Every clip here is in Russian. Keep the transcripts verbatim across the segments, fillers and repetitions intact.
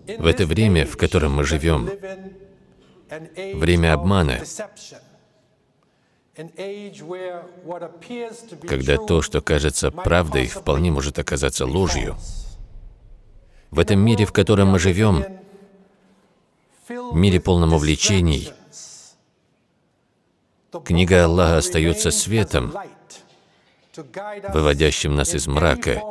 В это время, в котором мы живем, время обмана, когда то, что кажется правдой, вполне может оказаться ложью. В этом мире, в котором мы живем, мире полном увлечений, книга Аллаха остается светом, выводящим нас из мрака,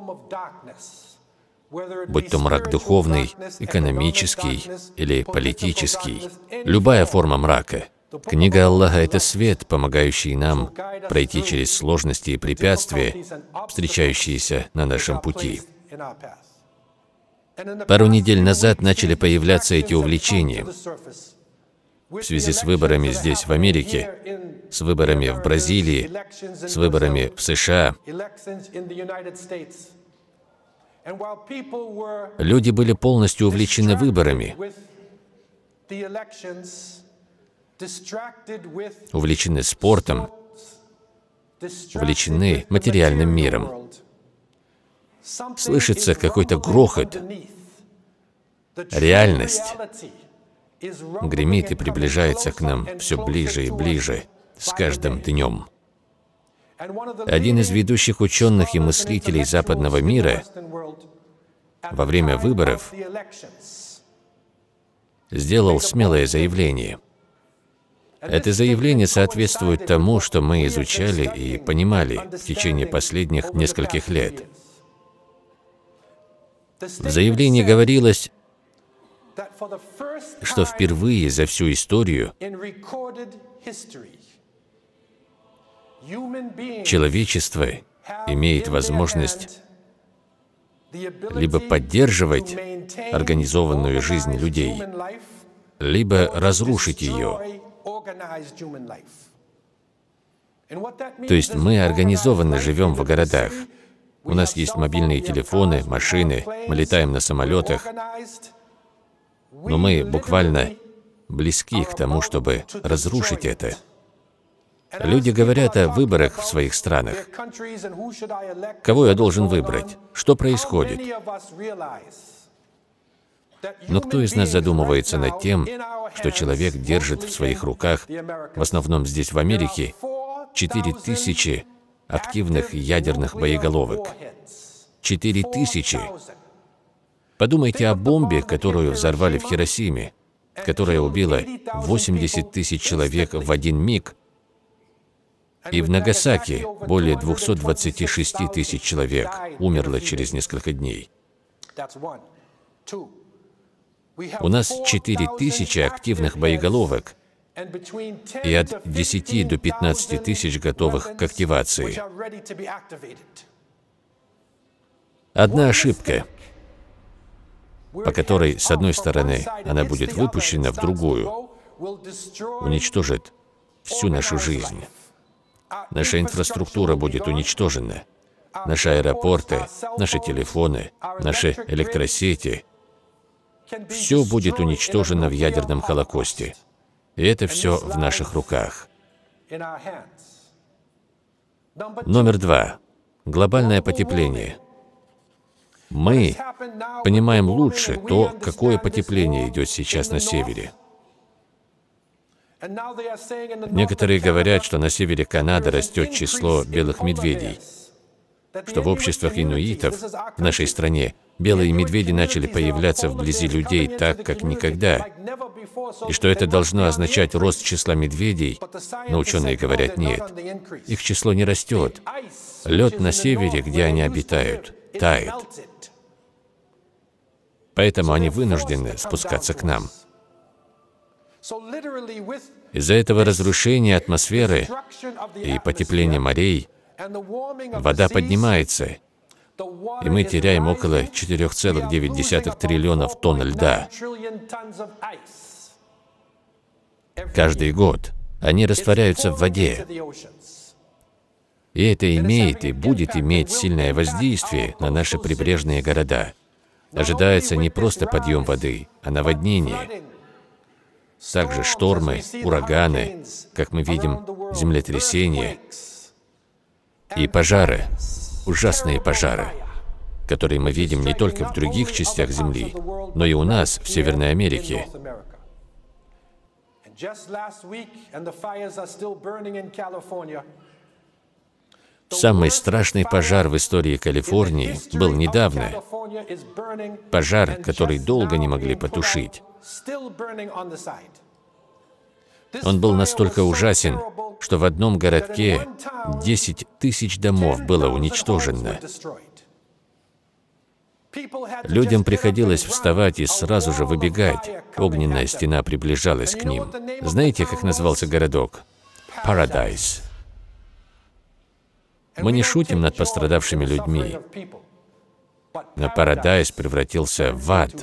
будь то мрак духовный, экономический или политический, любая форма мрака. Книга Аллаха — это свет, помогающий нам пройти через сложности и препятствия, встречающиеся на нашем пути. Пару недель назад начали появляться эти увлечения в связи с выборами здесь, в Америке, с выборами в Бразилии, с выборами в США. Люди были полностью увлечены выборами, увлечены спортом, увлечены материальным миром. Слышится какой-то грохот. Реальность гремит и приближается к нам все ближе и ближе с каждым днем. Один из ведущих ученых и мыслителей западного мира во время выборов сделал смелое заявление. Это заявление соответствует тому, что мы изучали и понимали в течение последних нескольких лет. В заявлении говорилось, что впервые за всю историю человечество имеет возможность либо поддерживать организованную жизнь людей, либо разрушить ее. То есть мы организованно живем в городах. У нас есть мобильные телефоны, машины, мы летаем на самолетах, но мы буквально близки к тому, чтобы разрушить это. Люди говорят о выборах в своих странах. Кого я должен выбрать? Что происходит? Но кто из нас задумывается над тем, что человек держит в своих руках, в основном здесь, в Америке, четыре тысячи активных ядерных боеголовок? Четыре тысячи! Подумайте о бомбе, которую взорвали в Хиросиме, которая убила восемьдесят тысяч человек в один миг, и в Нагасаки более двухсот двадцати шести тысяч человек умерло через несколько дней. У нас четыре тысячи активных боеголовок и от десяти до пятнадцати тысяч готовых к активации. Одна ошибка, по которой, с одной стороны, она будет выпущена в другую, уничтожит всю нашу жизнь. Наша инфраструктура будет уничтожена. Наши аэропорты, наши телефоны, наши электросети. Все будет уничтожено в ядерном холокосте. И это все в наших руках. Номер два. Глобальное потепление. Мы понимаем лучше то, какое потепление идет сейчас на севере. Некоторые говорят, что на севере Канады растет число белых медведей, что в обществах инуитов в нашей стране белые медведи начали появляться вблизи людей так, как никогда, и что это должно означать рост числа медведей, но ученые говорят нет, их число не растет. Лед на севере, где они обитают, тает. Поэтому они вынуждены спускаться к нам. Из-за этого разрушения атмосферы и потепления морей вода поднимается, и мы теряем около четырёх целых девяти десятых триллионов тонн льда. Каждый год они растворяются в воде. И это имеет и будет иметь сильное воздействие на наши прибрежные города. Ожидается не просто подъем воды, а наводнение. Также штормы, ураганы, как мы видим, землетрясения и пожары, ужасные пожары. который мы видим не только в других частях Земли, но и у нас, в Северной Америке. Самый страшный пожар в истории Калифорнии был недавно. Пожар, который долго не могли потушить. Он был настолько ужасен, что в одном городке десять тысяч домов было уничтожено. Людям приходилось вставать и сразу же выбегать. Огненная стена приближалась к ним. Знаете, как назывался городок? Парадайз. Мы не шутим над пострадавшими людьми, но Парадайз превратился в ад.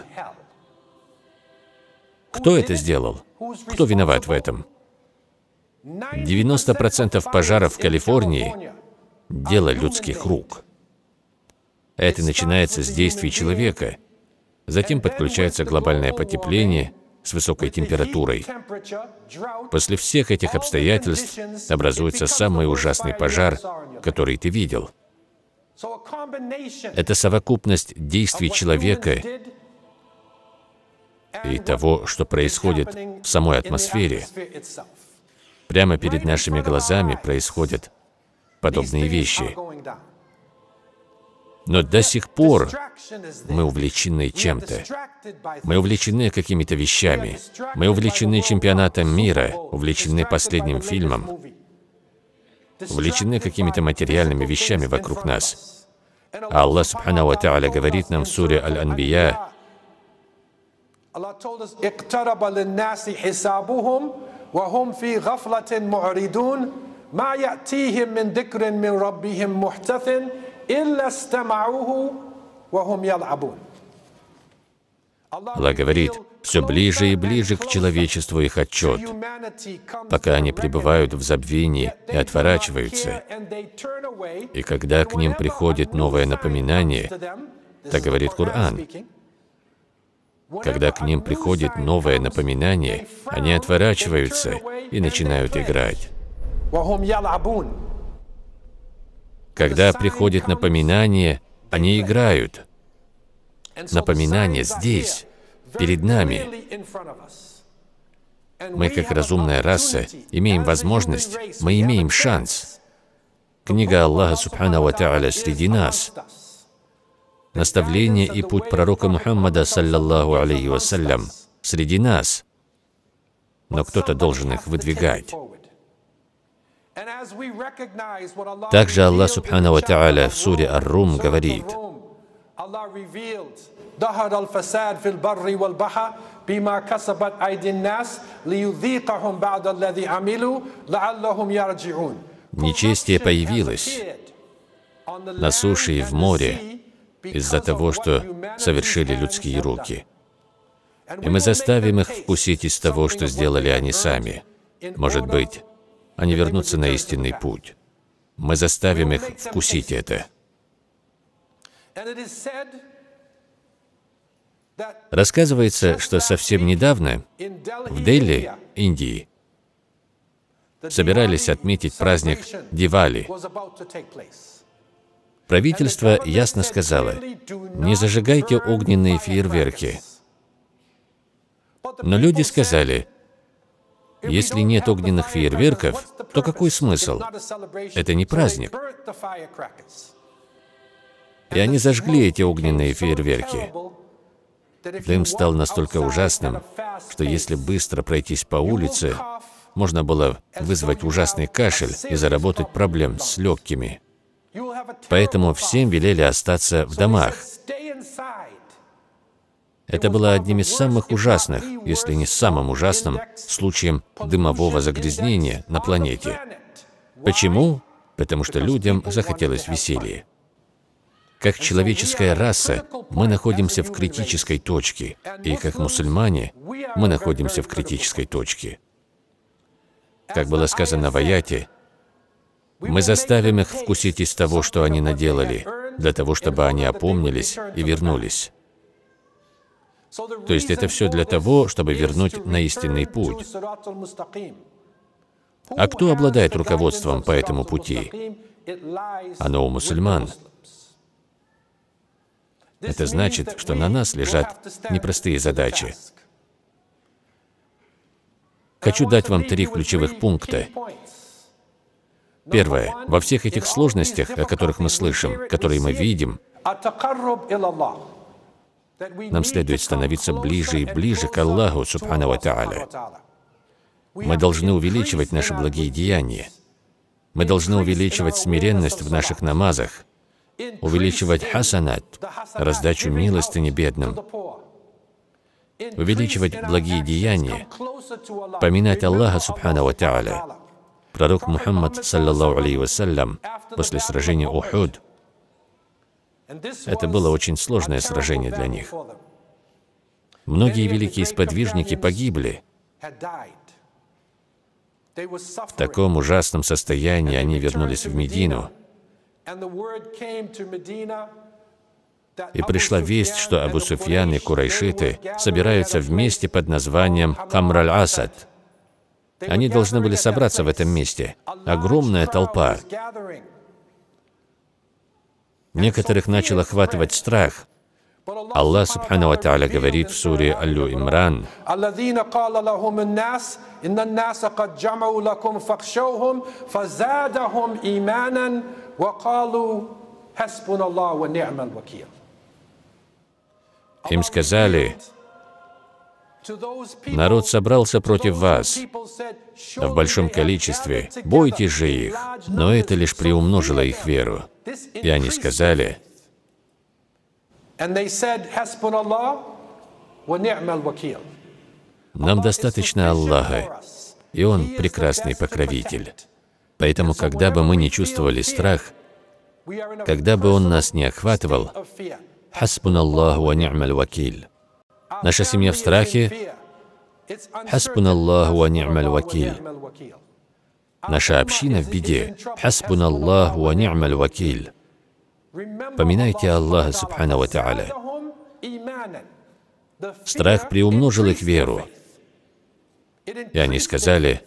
Кто это сделал? Кто виноват в этом? девяносто процентов пожаров в Калифорнии – дело людских рук. Это начинается с действий человека. Затем подключается глобальное потепление с высокой температурой. После всех этих обстоятельств образуется самый ужасный пожар, который ты видел. Это совокупность действий человека и того, что происходит в самой атмосфере. Прямо перед нашими глазами происходят подобные вещи. Но до сих пор мы увлечены чем-то. Мы увлечены какими-то вещами. Мы увлечены чемпионатом мира, увлечены последним фильмом, увлечены какими-то материальными вещами вокруг нас. А Аллах Субхану ва Тааля говорит нам в суре Аль-Анбия: Аллах говорит, все ближе и ближе к человечеству их отчет, пока они пребывают в забвении и отворачиваются. И когда к ним приходит новое напоминание, так говорит Коран, когда к ним приходит новое напоминание, они отворачиваются и начинают играть. Когда приходит напоминание, они играют. Напоминание здесь, перед нами. Мы, как разумная раса, имеем возможность, мы имеем шанс. Книга Аллаха Субхану ва Тааля среди нас. Наставление и путь пророка Мухаммада, саллаллаху алейхи вассалям, среди нас. Но кто-то должен их выдвигать. Также Аллах Субхану ва Тааля в суре Ар-Рум говорит: нечестие появилось на суше и в море из-за того, что совершили людские руки. И мы заставим их вкусить из того, что сделали они сами. Может быть, они вернутся на истинный путь. Мы заставим их вкусить это. Рассказывается, что совсем недавно в Дели, Индии, собирались отметить праздник Дивали. Правительство ясно сказало: не зажигайте огненные фейерверки. Но люди сказали: если нет огненных фейерверков, то какой смысл? Это не праздник. И они зажгли эти огненные фейерверки. Дым стал настолько ужасным, что если быстро пройтись по улице, можно было вызвать ужасный кашель и заработать проблем с легкими. Поэтому всем велели остаться в домах. Это было одним из самых ужасных, если не самым ужасным, случаем дымового загрязнения на планете. Почему? Потому что людям захотелось веселья. Как человеческая раса, мы находимся в критической точке, и как мусульмане, мы находимся в критической точке. Как было сказано в аяте, мы заставим их вкусить из того, что они наделали, для того, чтобы они опомнились и вернулись. То есть это все для того, чтобы вернуть на истинный путь. А кто обладает руководством по этому пути? Оно у мусульман. Это значит, что на нас лежат непростые задачи. Хочу дать вам три ключевых пункта. Первое. Во всех этих сложностях, о которых мы слышим, которые мы видим, нам следует становиться ближе и ближе к Аллаху Субхану ва Тааля. Мы должны увеличивать наши благие деяния. Мы должны увеличивать смиренность в наших намазах, увеличивать хасанат, раздачу милостыни бедным, увеличивать благие деяния, поминать Аллаха Субхану ва Тааля. Пророк Мухаммад, саллаллаху алейхи вассалям, после сражения Ухуд, это было очень сложное сражение для них. Многие великие сподвижники погибли. В таком ужасном состоянии они вернулись в Медину. И пришла весть, что Абу Суфьян и курайшиты собираются вместе под названием Хамр аль-Асад. Они должны были собраться в этом месте. Огромная толпа. Некоторых начал охватывать страх. Аллах Субхану ва Тааля говорит в суре Аль-Имран: им сказали: народ собрался против вас в большом количестве, бойтесь же их. Но это лишь приумножило их веру. И они сказали: нам достаточно Аллаха, и Он прекрасный покровитель. Поэтому, когда бы мы не чувствовали страх, когда бы он нас не охватывал, хасбуналлаху ва ни'маль вакиль. Наша семья в страхе, хасбуналлаху ва ни'маль вакиль. Наша община в беде, хасбуналлаху ва ни'маль вакиль. Поминайте Аллаха Субхану ва Тааля. Страх приумножил их веру. И они сказали: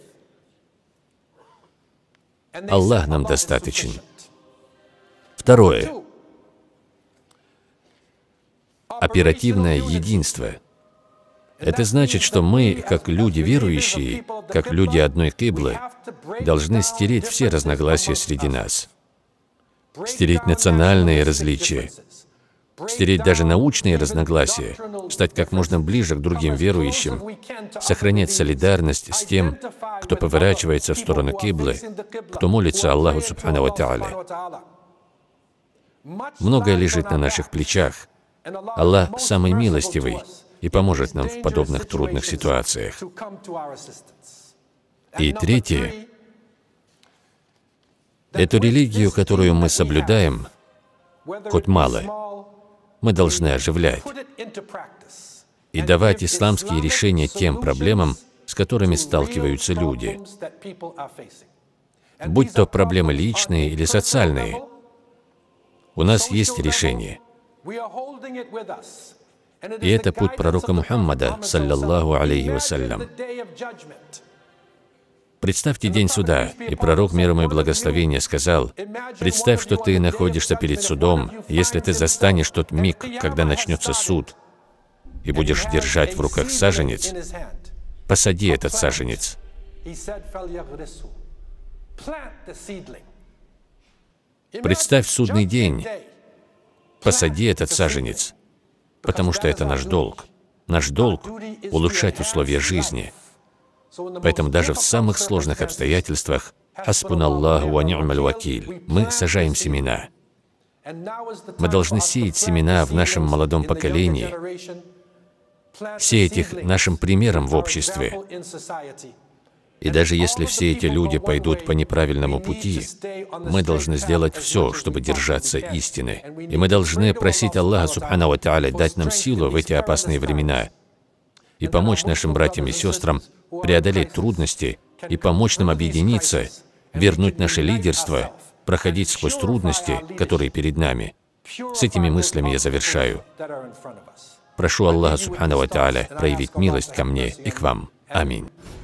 Аллах нам достаточен. Второе. Оперативное единство. Это значит, что мы, как люди верующие, как люди одной киблы, должны стереть все разногласия среди нас. Стереть национальные различия, стереть даже научные разногласия, стать как можно ближе к другим верующим, сохранять солидарность с тем, кто поворачивается в сторону киблы, кто молится Аллаху Субхану ва Тааля. Многое лежит на наших плечах. Аллах самый милостивый и поможет нам в подобных трудных ситуациях. И третье. Эту религию, которую мы соблюдаем, хоть мало, мы должны оживлять и давать исламские решения тем проблемам, с которыми сталкиваются люди. Будь то проблемы личные или социальные, у нас есть решение. И это путь пророка Мухаммада, саллаллаху алейхи вассалям. Представьте день суда, и пророк, мир ему и благословение, сказал: представь, что ты находишься перед судом, если ты застанешь тот миг, когда начнется суд, и будешь держать в руках саженец, посади этот саженец. Представь судный день, посади этот саженец, потому что это наш долг. Наш долг — улучшать условия жизни. Поэтому даже в самых сложных обстоятельствах хасбуналлаху ва ни'маль вакиль. Мы сажаем семена. Мы должны сеять семена в нашем молодом поколении, сеять их нашим примером в обществе. И даже если все эти люди пойдут по неправильному пути, мы должны сделать все, чтобы держаться истины. И мы должны просить Аллаха Субхану ва Тааля дать нам силу в эти опасные времена и помочь нашим братьям и сестрам преодолеть трудности и помочь нам объединиться, вернуть наше лидерство, проходить сквозь трудности, которые перед нами. С этими мыслями я завершаю. Прошу Аллаха Субхану ва Тааля проявить милость ко мне и к вам. Аминь.